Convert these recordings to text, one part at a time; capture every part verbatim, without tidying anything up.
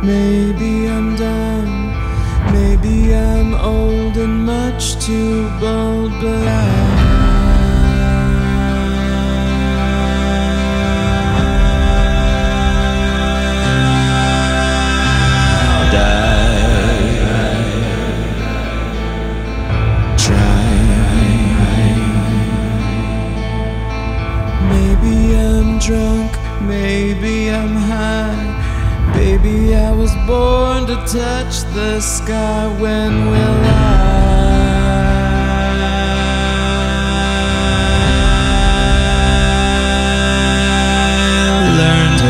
Maybe I'm dumb, maybe I'm old and much too bold, but I drunk, maybe I'm high. Baby, I was born to touch the sky. When will I learn to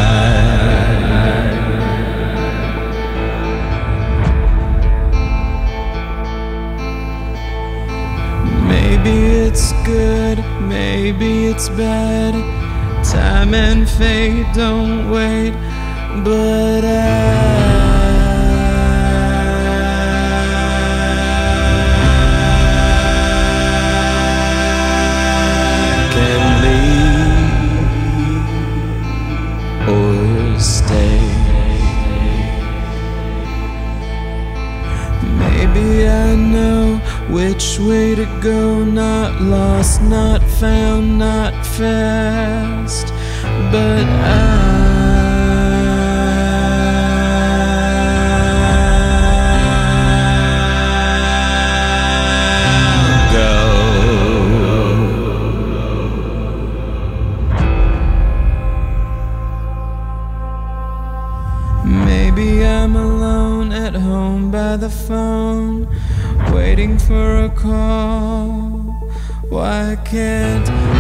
fly? Maybe it's good, maybe it's bad. Time and fate don't wait, but I can leave or stay. Maybe I know which way to go, not lost, not found, not fast, but I maybe I'm alone at home by the phone, waiting for a call. Why can't